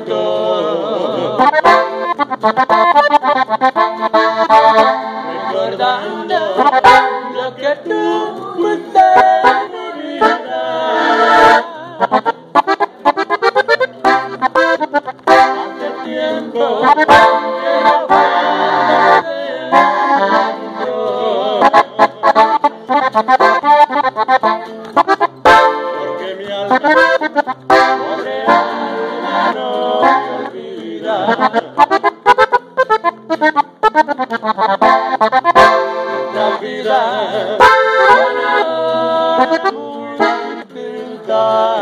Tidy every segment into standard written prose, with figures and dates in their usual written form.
llanto, recordando lo que tú fuiste en mi vida. Hace tiempo que no guardo porque mi alma, pobre alma, no te olvida. La vida suena muy distinta.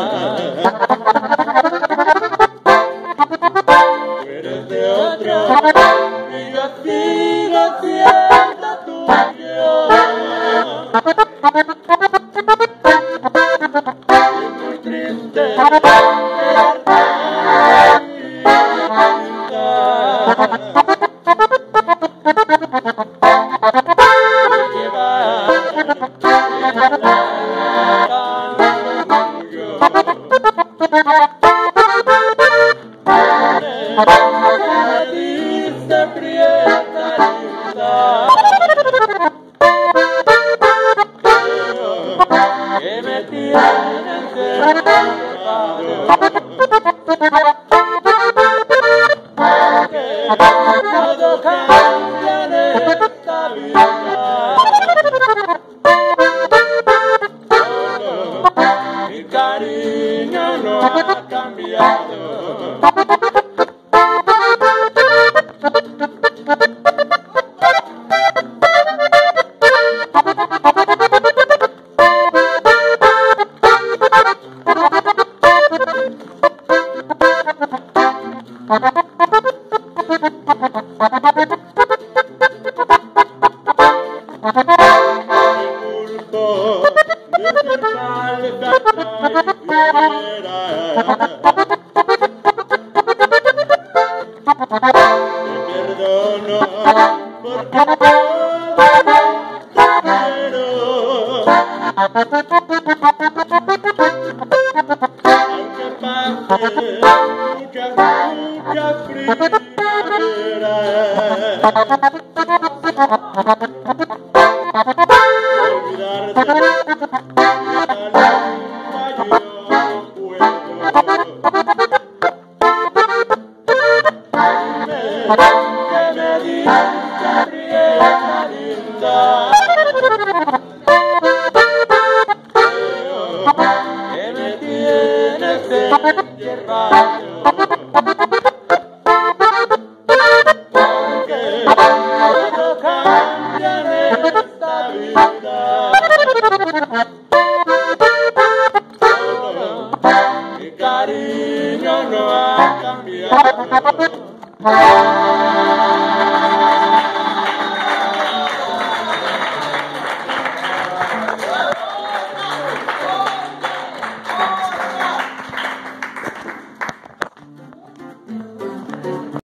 Tú eres de otro y yo sigo siendo tuyo. Es muy triste me diste prieta linda, que me tienes encerrado, que todo cambia en esta vida. Mi cariño no ha cambiado. Te perdono porque te quiero, aunque pase mucha primavera. Olvidarte yo puedo. Que me diste prieta linda, que me tienes encerrado, porque todo cambia en esta vida. Mi cariño no ha cambiado.